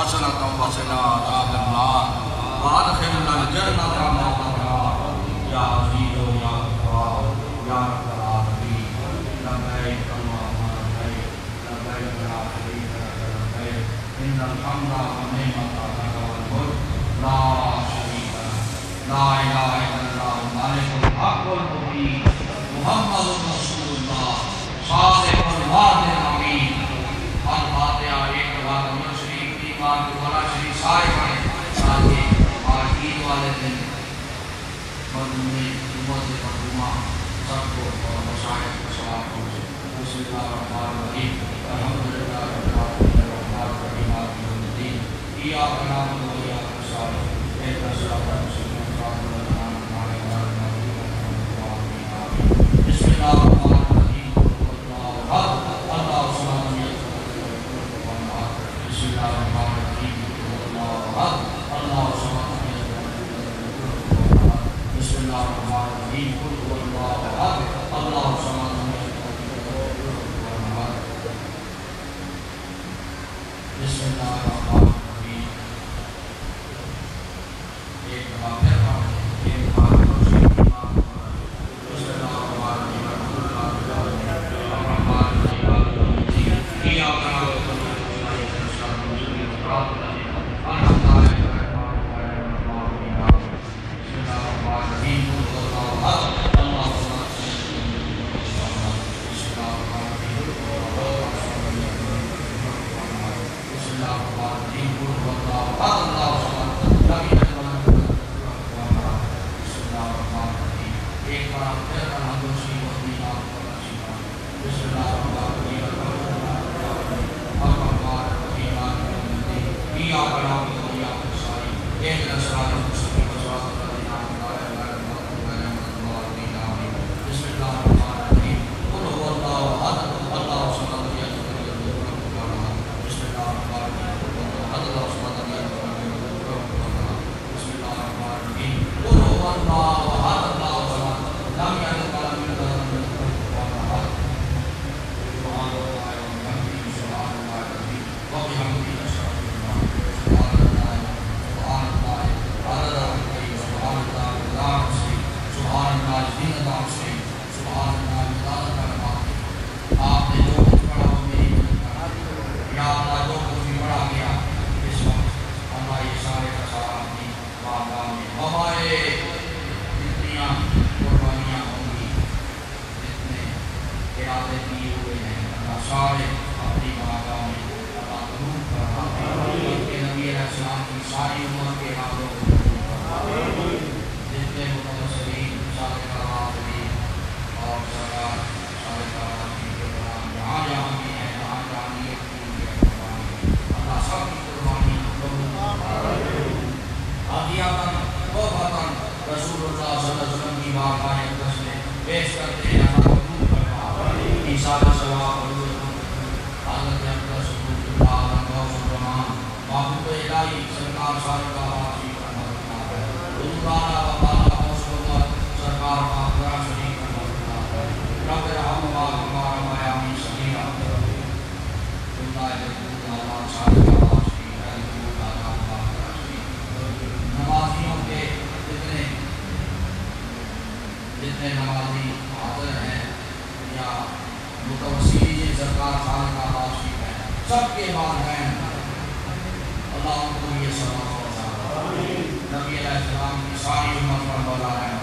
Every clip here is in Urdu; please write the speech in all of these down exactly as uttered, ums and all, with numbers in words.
حسنة وقنا عذاب النار وادخلنا الجنة مع الأبرار يا عزيز يا غفار يا رب العالمين لبيك اللهم لبيك لبيك لا شريك لك لبيك إن الحمد والنعمة لك والملك لا شريك لك لا إله إلا الله الملك الحق المبين محمد رسول الله صادق الوعد الأمين الفاتحة ایک بار امر شریف ایمان دوبارہ شریف سارے پڑھیں ساتھ آج عید والے دن مردمی امت مردمہ سب کو اور مشاہد کو سواب پہنچے بسم اللہ الرحمن الرحیم الحمدللہ رب العالمین الرحمن الرحیم مالک یوم الدین ایاک نعبد و ایاک نستعین اهدنا الصراط المستقیم صراط الذین انعمت علیہم غیر المغضوب علیہم ولا الضالین بسم اللہ الرحمن الرحیم اللہ احد اللہ الصمد بسم اللہ الرحمن الرحیم اللہ احد اللہ الصمد بسم اللہ الرحمن الرحیم اللہ احد اللہ الصمد بسم اللہ الرحمن الرحیم ایک دفعہ پھر پڑھیں ایک بار بسم اللہ الرحمن الرحیم الرحمن الرحیم ایاک نعبد و ایاک نستعین صراط الذین انعمت علیہم غیر المغضوب علیہم ولا الضالین بسم اللہ الرحمن الرحیم اللہ احد اللہ الصمد بسم اللہ الرحمن الرحیم بسم اللہ الرحمن الرحیم اللہ احد اللہ الصمد لم یلد ولم یولد بسم اللہ الرحمن الرحیم ایک بار پھر الحمد شریف و دینا بسم اللہ الرحمن الرحیم الرحمن الرحیم ایاک نعبد و ایاک نستعین اهدنا الصراط المستقیم صراط الذین انعمت علیہم غیر المغضوب علیہم ولا الضالین بسم اللہ الرحمن الرحیم قل هو اللہ احد اللہ الصمد لم یلد ولم یولد بسم اللہ الرحمن الرحیم اللہ الصمد لم یلد ولم یولد بسم اللہ الرحمن الرحیم قل هو اللہ احد اللہ الصمد لم یلد ولم یولد سبحان اللہ وبحمدہ سبحان اللہ العظیم وبحمدہ سبحان اللہ سبحان اللہ عدد خلقہ سبحان اللہ مقدار خلقہ سبحان اللہ زینت عرشہ سبحان اللہ مداد کلماتہ آپ نے جو کچھ پڑھا وہ میری مدد کرا یا اللہ جو کچھ بھی پڑھا گیا اس وقت اللہ یہ سارے کا سارا اپنی بارگاہ میں ہمارے جتنیاں قربانیاں ہوں گی جتنے ارادے کیے ہوئے ہیں اللہ سارے اپنی بارگاہ میں اللہ قبول کرنا کہ نبی علیہ السلام کی ساری امت کے حالوں کو جتنے متوسلین صادق الحافظین اور سرکار صادق الحافظین کے قرآن جہاں جہاں بھی ہیں جہاں جہاں نیت کی ہوئی ہے قربانی اللہ سب کی قربانی قبول عطیاتاً توبتاً رسول اللہ صلی اللہ علیہ وسلم کی بارگاہ اقدس میں پیش کرتے ہیں اللہ قبول کرنا عیسیٰ ثواب حضرت حضرت اقدس حضرت اللہ علیہ الرحمن محبوب الہی سرکار صادق الحافظین حضورانا وبالا حوصلہ سرکار ماہدرہ شریف رب رحم وآلہ وآمی صغیرہ اللہ اللہ صادق الحافظین نمازیوں کے جتنے جتنے نمازی حاضر ہیں یا متوسلین سرکار صادق الحافظین ہیں سب کے والدین اللہ ان کو یہ سبق نبی علیہ السلام کی ساری امت پر مولا رحم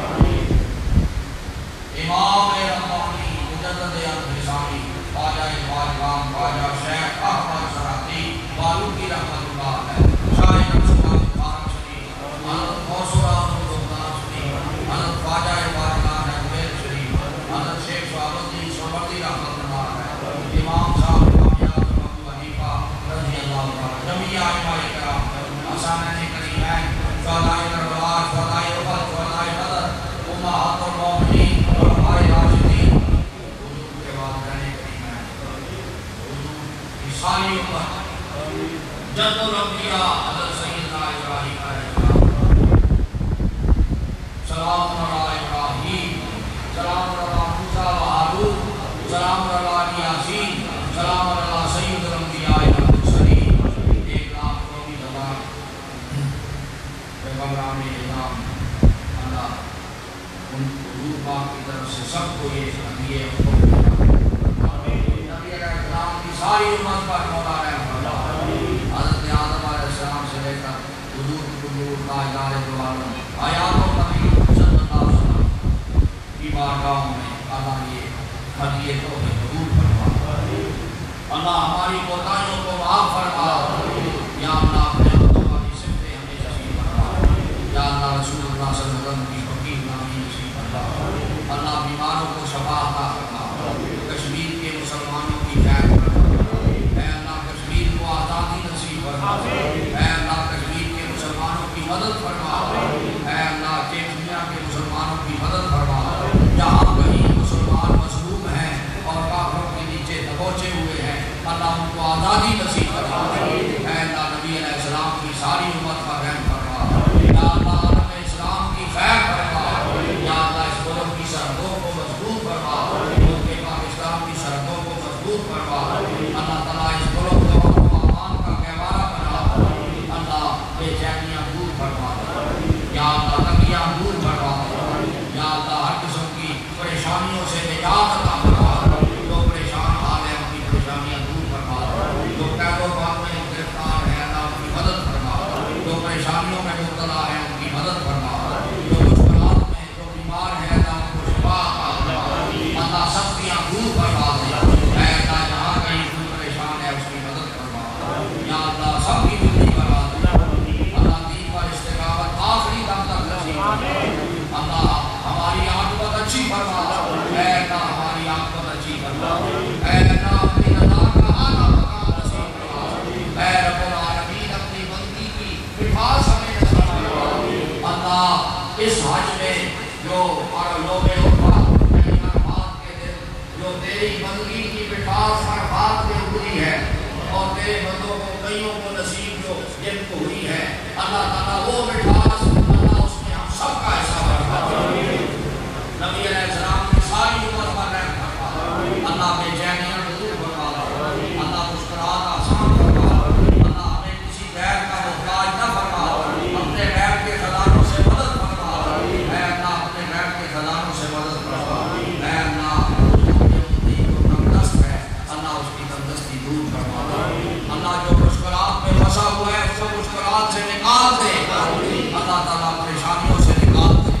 امام ربانی مجدد انتظامی خواجہ خواجگان خواجہ شیخ احمد سراتی بالو کی رحمت اللہ ہے شاہ نقصان خان شریف حضرت موسورہ الدوستان شریف حضرت خواجہ خواجگان اکبر شریف حضرت شیخ شعب الدین سوردی رحمت اللہ ہے امام صاحب کامیاب ابو حنیفہ رضی اللہ تعالی جمیع ائمہ کرام حسنین کریمین فضائل الرواج فضائل الفضل فضائل پاک کی طرف سے سب کو یہ ہدیے نبی علیہ السلام کی ساری امت پر مولا رحم فرما حضرت آدم علیہ السلام سے لے کر حضور حضور تاجدار دو عالم آیات و نبی صلی اللہ علیہ وسلم کی بارگاہوں میں اللہ یہ ہدیے تو قبول فرما اللہ ہماری کوتاہیوں کو معاف فرما یا اللہ اپنے بندوں والی صفتیں ہمیں نصیب فرما یا اللہ رسول اللہ صلی اللہ علیہ وسلم کی فقیر نامی نصیب فرما اللہ بیماروں کو شفا عطا فرما کشمیر کے مسلمانوں کی خیر فرما اے اللہ کشمیر کو آزادی نصیب فرما اے اللہ کشمیر کے مسلمانوں کی مدد فرما اے اللہ چیچنیا کے مسلمانوں کی مدد فرما جہاں کہیں مسلمان مظلوم ہیں اور کافروں کے نیچے دبوچے ہوئے ہیں اللہ ان کو آزادی نصیب فرما اے اللہ نبی علیہ السلام کی ساری امت کا رحم فرما یا اللہ عالم اسلام کی خیر فرما یا اللہ اس ملک کی سرحدوں کو مضبوط فرما ملک پاکستان کی سرحدوں کو مضبوط فرما اللہ تعالیٰ اس ملک کو امان کا گہوارہ بنا اللہ بے چینیاں دور فرما یا اللہ تنگیاں دور فرما یا اللہ ہر قسم کی پریشانیوں سے نجات عطا فرما جو پریشان حال ہے ان کی پریشانیاں دور فرما جو قید و بند میں گرفتار ہے اللہ ان کی مدد فرما جو پریشانیوں میں مبتلا ہے ان کی مدد فرما جو مشکلات میں جو بیمار ہے اللہ ان کو شفا عطا فرما اللہ سختیاں دور فرما دے اے اللہ جہاں کہیں کوئی پریشان ہے اس کی مدد فرما یا اللہ سب کی زندگی کرا دے اللہ دین پر استقامت آخری دم تک نصیب اللہ ہماری عاقبت اچھی فرما اے اللہ ہماری عاقبت اچھی فرما اے اللہ اپنی رضا کا اعلیٰ مقام نصیب فرما اے رب العالمین اپنی بندگی کی حفاظ ہمیں نصیب فرما اللہ اس حج میں جو اور لوگ عرفہ یعنی عرفات کے دن جو تیری بندگی کی حفاظ عرفات میں ہوئی ہے اور تیرے بندوں کو کئیوں کو نصیب جو جن کو ہوئی ہے اللہ تعالیٰ وہ حفاظ اللہ اس میں ہم سب کا حصہ فرما نبی علیہ السلام کی ساری امت پر رحم فرما اللہ بے چینیاں دور فرما اللہ مشکلات آسان فرما اللہ ہمیں کسی غیر کا محتاج نہ فرما اپنے غیر کے خزانوں سے مدد فرما اے اللہ اپنے غیر کے خزانوں سے مدد فرما اے اللہ جو تندرست ہے اللہ اس کی تندرستی دور فرما اللہ جو مشکلات میں پھنسا ہوا ہے اس کو مشکلات سے نکال دے اللہ تعالیٰ پریشانیوں سے نکال دے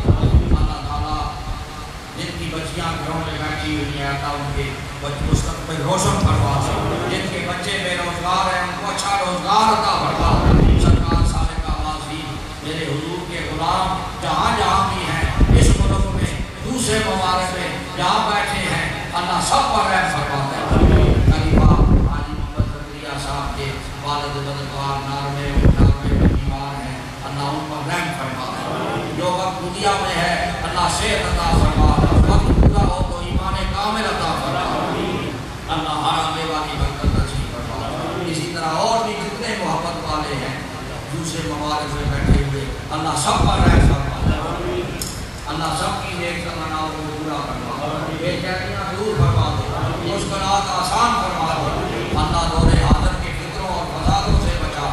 جن کی بچیاں گھروں میں بیٹھی ہوئی ہیں اللہ ان کے مستقبل روشن فرما جن کے بچے بے روزگار ہیں ان کو اچھا روزگار عطا فرما سرکار صادق آبادی میرے حضور کے غلام جہاں جہاں بھی ہیں اس ملک میں دوسرے ممالک میں جہاں بیٹھے ہیں اللہ سب پر رحم فرما دے غریبہ حاجی محمد زکریا صاحب کے والد بدکار نارمے نارمے میں بیمار ہیں اللہ ان پر رحم فرما دے جو وقت دنیا میں ہے اللہ صحت عطا فرما وقت پورا ہو تو ایمان کامل عطا فرما اللہ حرامے والی برکت نصیب فرما اسی طرح اور بھی جتنے محبت والے ہیں دوسرے ممالک میں بیٹھے ہوئے اللہ سب پر رحم فرما اللہ سب کی نیک تمناؤں کو پورا فرما بے چینیاں دور فرما دے مشکلات آسان فرما دے اللہ دور حاضر کے فکروں اور فسادوں سے بچا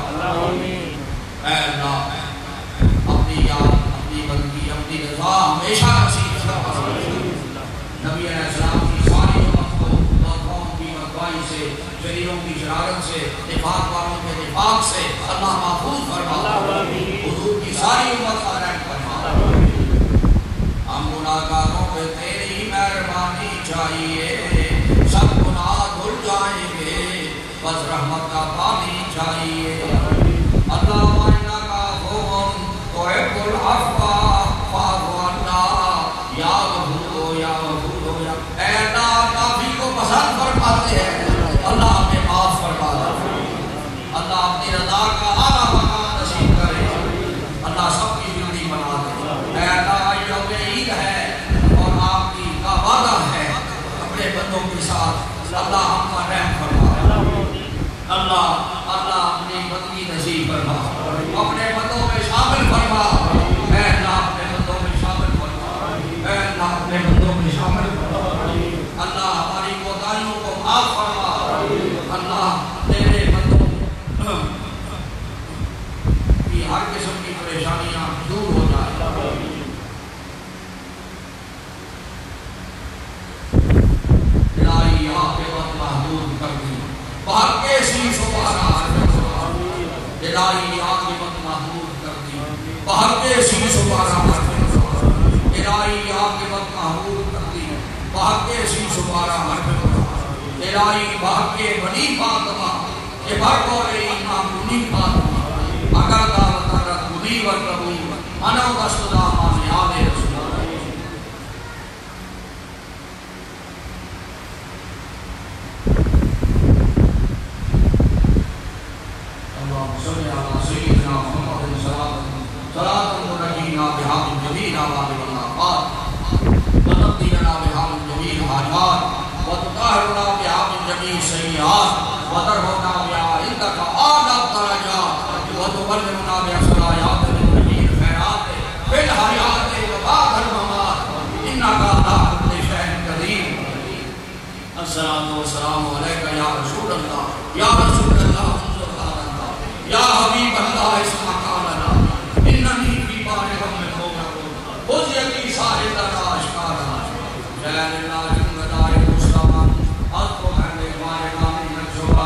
اے اللہ اپنی یاد اپنی بندگی اپنی رضا ہمیشہ نصیب فرما نبی علیہ السلام کی ساری امت کو قوم کی مطبعی سے شریروں کی شرارت سے نفاق والوں کے نفاق سے اللہ محفوظ فرما حضور کی ساری امت کا رحم فرما ہم گناہگاروں پہ تیری مہربانی چاہیے سب گناہ دھل جائیں گے بس رحمت کا پانی چاہیے اللہ مائنہ کا خوم تو ایک العفا فاغوانا یا غفورو یا غفورو یا اے اللہ کافی کو پسند فرماتے ہیں اللہ ہمیں معاف فرما دے اللہ اپنی رضا کا اعلیٰ مقام نصیب کرے اللہ سب کی زندگی بنا دے اے اللہ یوم عید ہے اور آپ کی کا وعدہ ہے اپنے بندوں کے ساتھ اللہ ہم کا رحم فرما اللہ اللہ اپنی بندگی نصیب فرما اپنے بندوں میں شامل فرما اے اللہ اپنے بندوں میں شامل فرما اے اللہ اپنے بندوں میں شامل فرما اللہ ہماری کوتاہیوں کو معاف فرما اللہ تیرے بندوں الہی عاقبت محمود کر دی بحق سی سبارہ مرحب الہی عاقبت محمود کر دی بحق سی سبارہ مرحب الہی بحق بنی فاطمہ کہ بھر اور امام بنی فاطمہ اگر دعوت رد بنی ورکبو منو دست دا مانے آلے رسول السلام والسلام علیکہ یا رسول اللہ یا رسول اللہ یا حبیب اللہ اسمع قالنا اننی فی بارہم میں ہوگا خود یکی ساہد اللہ اشکارا جلال اللہ جنگدائی مسلمان حضر محمد بارہم من نجوہ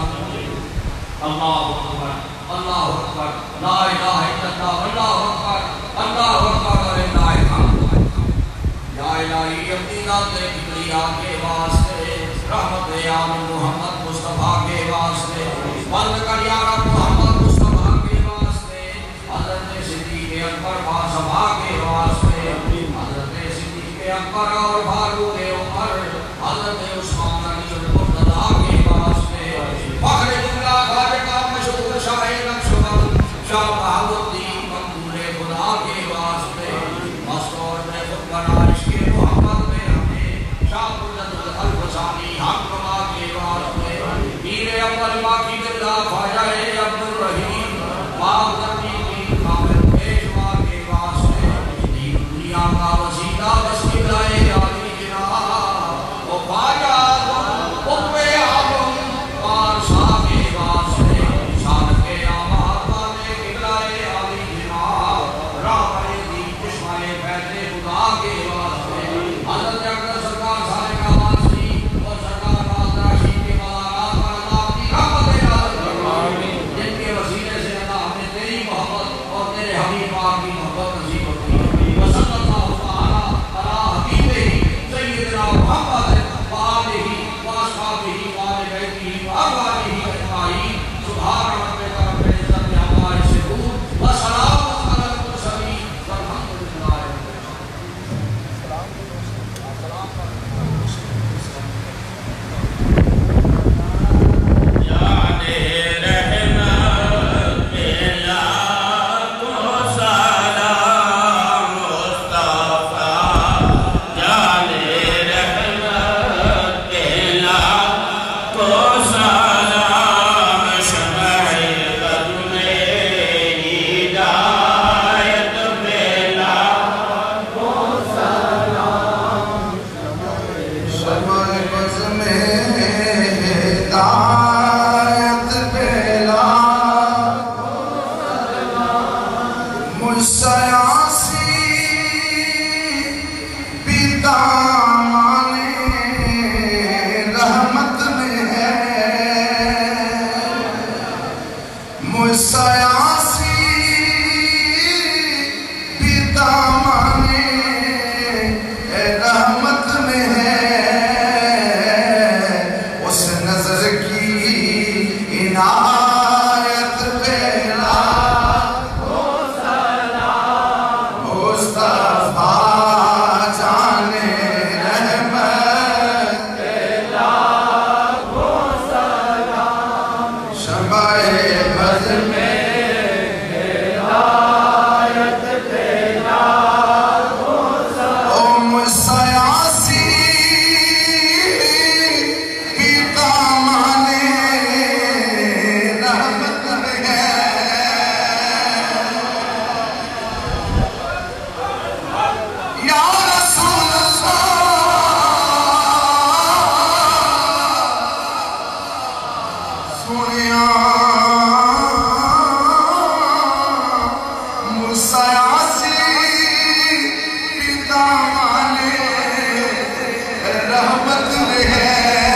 اللہ اکبر اللہ اکبر لا الہ الا اللہ اللہ اکبر اللہ اکبر وللہ الحمد یا الہی اپنی ذات کبریا کے واسطے رحمت یا محمد مصطفیٰ کے واسطے بند کر یا رب محمد مصطفیٰ کے واسطے حضرت صدیق اکبر باصفا کے واسطے حضرت صدیق اکبر اور فاروق عمر حضرت عثمان علی المرتضی کے واسطے فخر جملہ خواجہ مشہور شاہ نقشبند شاہ بہاؤالدین مقبول خدا کے واسطے مستور میں خود بنا عشق محمد میں ہمیں شاہ الفسانی حق کما کے واسطے پیر اول باقی باللہ خواجہ عبدالرحیم باب کرنی کی کامل پیشوا کے واسطے دین دنیا کا وسیلہ بس قبلہ عالی جناب وہ خواجہ قطب اعظم پارسا کے واسطے شان کے آباد والے قبلہ عالی جناب راہ دین چشمہ فیض خدا کے واسطے حضرت اکبر سرکار سارے کا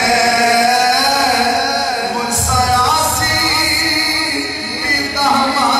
ہمارا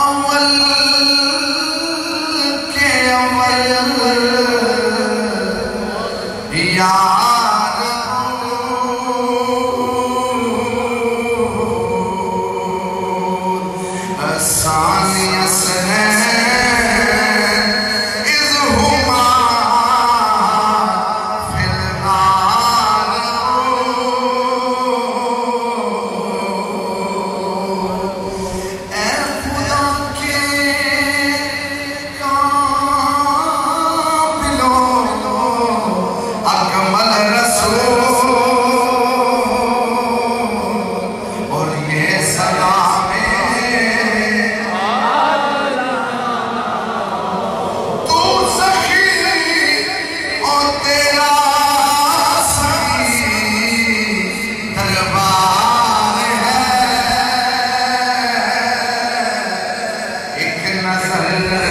نظر